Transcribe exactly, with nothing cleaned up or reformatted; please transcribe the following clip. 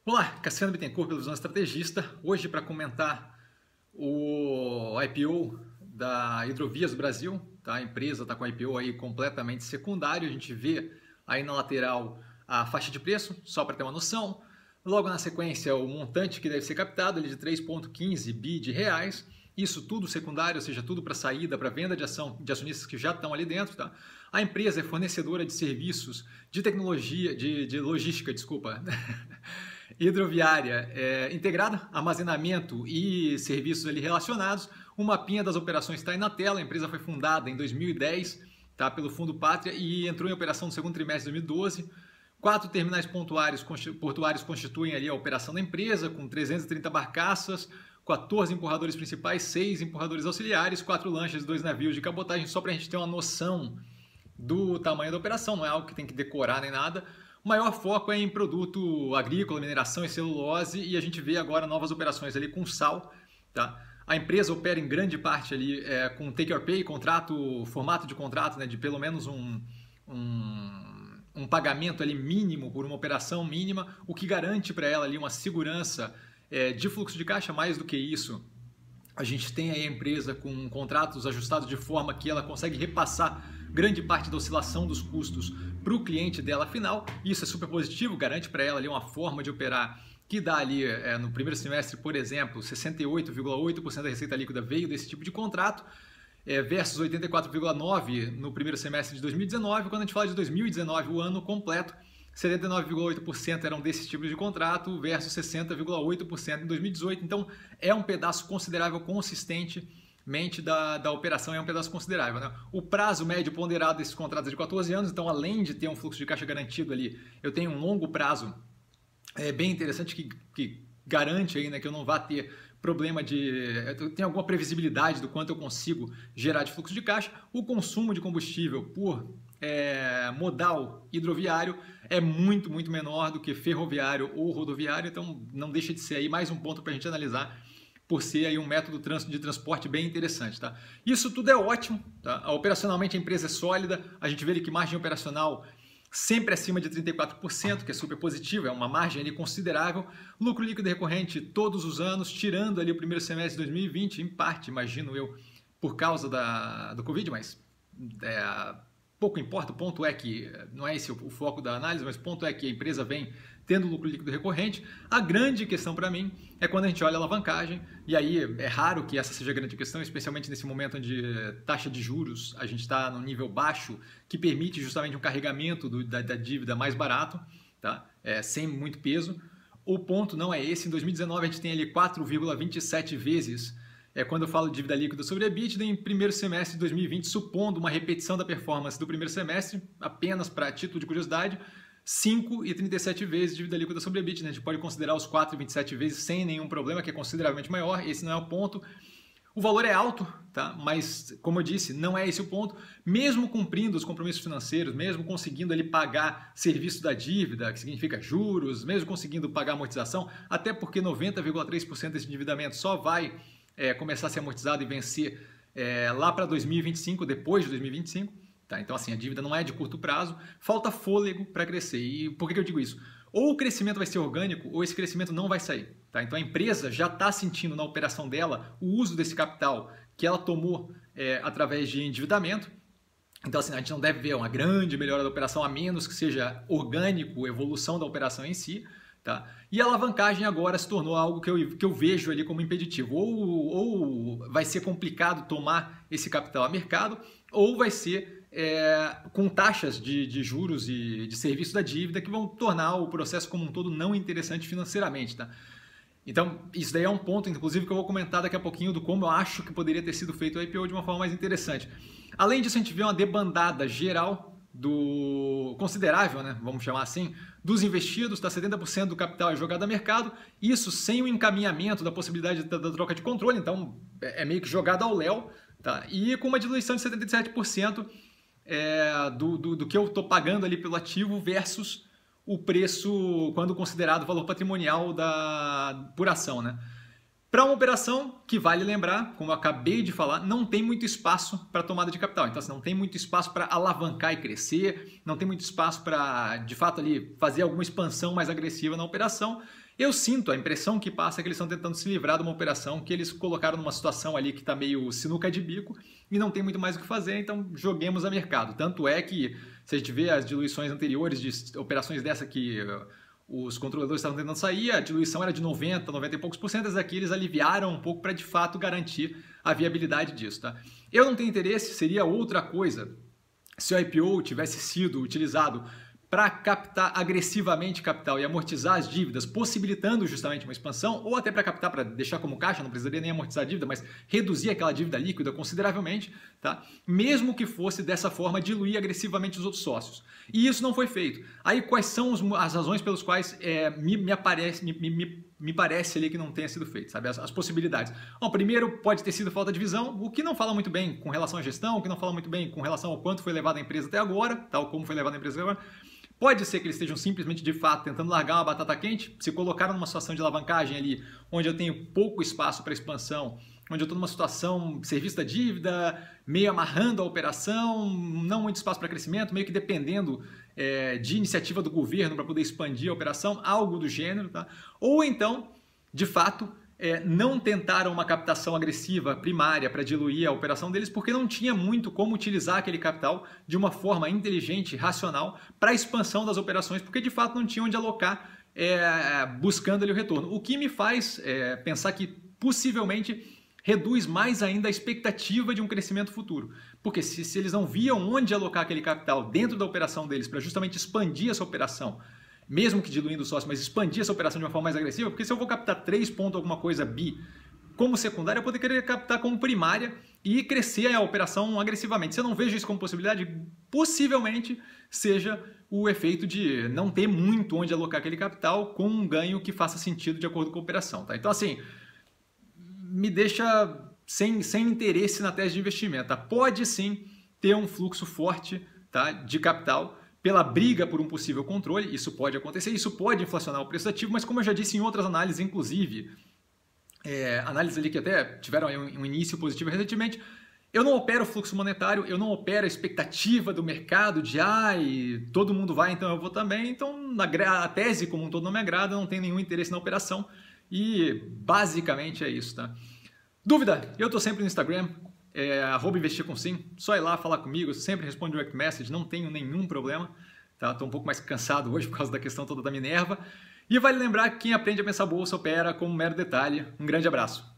Olá, Cassiano Bittencourt, pelo Visão Estrategista. Hoje para comentar o I P O da Hidrovias do Brasil. Tá? A empresa está com o I P O aí completamente secundário. A gente vê aí na lateral a faixa de preço, só para ter uma noção. Logo na sequência o montante que deve ser captado, ele de três vírgula quinze bi de reais. Isso tudo secundário, ou seja, tudo para saída, para venda de ação de acionistas que já estão ali dentro. Tá? A empresa é fornecedora de serviços de tecnologia, de, de logística, desculpa, hidroviária é, integrada, armazenamento e serviços ali relacionados. O mapinha das operações está aí na tela. A empresa foi fundada em dois mil e dez tá, pelo Fundo Pátria e entrou em operação no segundo trimestre de dois mil e doze. Quatro terminais pontuários, portuários constituem ali a operação da empresa, com trezentas e trinta barcaças, quatorze empurradores principais, seis empurradores auxiliares, quatro lanchas e dois navios de cabotagem, só para a gente ter uma noção do tamanho da operação. Não é algo que tem que decorar nem nada. O maior foco é em produto agrícola, mineração e celulose, e a gente vê agora novas operações ali com sal. Tá? A empresa opera em grande parte ali é, com take or pay, contrato, formato de contrato, né, de pelo menos um, um, um pagamento ali mínimo por uma operação mínima, o que garante para ela ali uma segurança é, de fluxo de caixa. Mais do que isso, a gente tem aí a empresa com contratos ajustados de forma que ela consegue repassar grande parte da oscilação dos custos para o cliente dela final. Isso é super positivo, garante para ela ali uma forma de operar que dá ali é, no primeiro semestre, por exemplo, sessenta e oito vírgula oito por cento da receita líquida veio desse tipo de contrato, é, versus oitenta e quatro vírgula nove por cento no primeiro semestre de dois mil e dezenove. Quando a gente fala de dois mil e dezenove, o ano completo, setenta e nove vírgula oito por cento eram desses tipos de contrato versus sessenta vírgula oito por cento em dois mil e dezoito. Então é um pedaço considerável, consistente mente da, da operação é um pedaço considerável. Né? O prazo médio ponderado desses contratos é de quatorze anos, então além de ter um fluxo de caixa garantido ali, eu tenho um longo prazo é, bem interessante que, que garante aí, né, que eu não vá ter problema de... Eu tenho alguma previsibilidade do quanto eu consigo gerar de fluxo de caixa. O consumo de combustível por é, modal hidroviário é muito, muito menor do que ferroviário ou rodoviário, então não deixa de ser aí mais um ponto para a gente analisar, por ser aí um método de transporte bem interessante. Tá? Isso tudo é ótimo. Tá? Operacionalmente a empresa é sólida, a gente vê ali que margem operacional sempre acima de trinta e quatro por cento, que é super positivo, é uma margem ali considerável. Lucro líquido recorrente todos os anos, tirando ali o primeiro semestre de dois mil e vinte, em parte, imagino eu, por causa da, do Covid, mas é, pouco importa. O ponto é que, não é esse o, o foco da análise, mas o ponto é que a empresa vem tendo lucro líquido recorrente. A grande questão para mim é quando a gente olha a alavancagem, e aí é raro que essa seja a grande questão, especialmente nesse momento onde taxa de juros, a gente está num nível baixo, que permite justamente um carregamento do, da, da dívida mais barato, tá? É, sem muito peso. O ponto não é esse. Em dois mil e dezenove a gente tem ali quatro vírgula vinte e sete vezes, é, quando eu falo de dívida líquida sobre EBITDA, em primeiro semestre de dois mil e vinte, supondo uma repetição da performance do primeiro semestre, apenas para título de curiosidade, cinco vírgula trinta e sete vezes dívida líquida sobre EBITDA. Né? A gente pode considerar os quatro vírgula vinte e sete vezes sem nenhum problema, que é consideravelmente maior. Esse não é o ponto. O valor é alto, tá? Mas, como eu disse, não é esse o ponto. Mesmo cumprindo os compromissos financeiros, mesmo conseguindo ali pagar serviço da dívida, que significa juros, mesmo conseguindo pagar amortização, até porque noventa vírgula três por cento desse endividamento só vai é, começar a ser amortizado e vencer é, lá para dois mil e vinte e cinco, depois de dois mil e vinte e cinco. Tá? Então, assim, a dívida não é de curto prazo, falta fôlego para crescer. E por que eu digo isso? Ou o crescimento vai ser orgânico, ou esse crescimento não vai sair. Tá? Então, a empresa já está sentindo na operação dela o uso desse capital que ela tomou é, através de endividamento. Então, assim, a gente não deve ver uma grande melhora da operação, a menos que seja orgânico, evolução da operação em si. Tá? E a alavancagem agora se tornou algo que eu, que eu vejo ali como impeditivo. Ou, ou vai ser complicado tomar esse capital a mercado, ou vai ser é, com taxas de, de juros e de serviço da dívida que vão tornar o processo como um todo não interessante financeiramente. Tá? Então, isso daí é um ponto, inclusive, que eu vou comentar daqui a pouquinho do como eu acho que poderia ter sido feito o I P O de uma forma mais interessante. Além disso, a gente vê uma debandada geral do considerável, né, vamos chamar assim, dos investidos, tá? setenta por cento do capital é jogado a mercado, isso sem o encaminhamento da possibilidade da, da troca de controle, então é, é meio que jogado ao léu, tá? E com uma diluição de setenta e sete por cento é, do, do, do que eu estou pagando ali pelo ativo versus o preço quando considerado o valor patrimonial da, por ação, né? Para uma operação que, vale lembrar, como eu acabei de falar, não tem muito espaço para tomada de capital. Então, assim, não tem muito espaço para alavancar e crescer, não tem muito espaço para, de fato, ali fazer alguma expansão mais agressiva na operação. Eu sinto, a impressão que passa é que eles estão tentando se livrar de uma operação que eles colocaram numa situação ali que está meio sinuca de bico e não tem muito mais o que fazer, então joguemos a mercado. Tanto é que, se a gente vê as diluições anteriores de operações dessa que os controladores estavam tentando sair, a diluição era de noventa, noventa e poucos por cento, aqui eles aliviaram um pouco para de fato garantir a viabilidade disso. Tá? Eu não tenho interesse, seria outra coisa se o I P O tivesse sido utilizado para captar agressivamente capital e amortizar as dívidas, possibilitando justamente uma expansão, ou até para captar, para deixar como caixa, não precisaria nem amortizar a dívida, mas reduzir aquela dívida líquida consideravelmente, tá? Mesmo que fosse dessa forma diluir agressivamente os outros sócios. E isso não foi feito. Aí quais são os, as razões pelas quais é, me, me, aparece, me, me, me parece ali que não tenha sido feito, sabe? As, as possibilidades. Bom, primeiro pode ter sido falta de visão, o que não fala muito bem com relação à gestão, o que não fala muito bem com relação ao quanto foi levado a empresa até agora, tal como foi levada a empresa até agora. Pode ser que eles estejam simplesmente, de fato, tentando largar uma batata quente, se colocaram numa situação de alavancagem ali, onde eu tenho pouco espaço para expansão, onde eu estou numa situação serviço da dívida, meio amarrando a operação, não muito espaço para crescimento, meio que dependendo é, de iniciativa do governo para poder expandir a operação, algo do gênero, tá? Ou então, de fato, É, não tentaram uma captação agressiva primária para diluir a operação deles porque não tinha muito como utilizar aquele capital de uma forma inteligente, racional, para a expansão das operações, porque de fato não tinha onde alocar é, buscando ali o retorno. O que me faz é, pensar que possivelmente reduz mais ainda a expectativa de um crescimento futuro. Porque se, se eles não viam onde alocar aquele capital dentro da operação deles para justamente expandir essa operação, mesmo que diluindo o sócio, mas expandir essa operação de uma forma mais agressiva, porque se eu vou captar três pontos alguma coisa bi como secundária, eu poderia querer captar como primária e crescer a operação agressivamente. Se eu não vejo isso como possibilidade, possivelmente seja o efeito de não ter muito onde alocar aquele capital com um ganho que faça sentido de acordo com a operação. Tá? Então, assim, me deixa sem, sem interesse na tese de investimento. Tá? Pode sim ter um fluxo forte, tá, de capital, pela briga por um possível controle, isso pode acontecer, isso pode inflacionar o preço do ativo, mas como eu já disse em outras análises, inclusive, é, análises ali que até tiveram um, um início positivo recentemente, eu não opero o fluxo monetário, eu não opero a expectativa do mercado de, ai, todo mundo vai, então eu vou também, então a tese como um todo não me agrada, eu não tenho nenhum interesse na operação e basicamente é isso, tá? Dúvida? Eu estou sempre no Instagram, É, arroba investir com sim, só ir lá falar comigo, sempre respondo direct message, não tenho nenhum problema, tá? Estou um pouco mais cansado hoje por causa da questão toda da Minerva. E vale lembrar que quem aprende a pensar bolsa opera com um mero detalhe. Um grande abraço.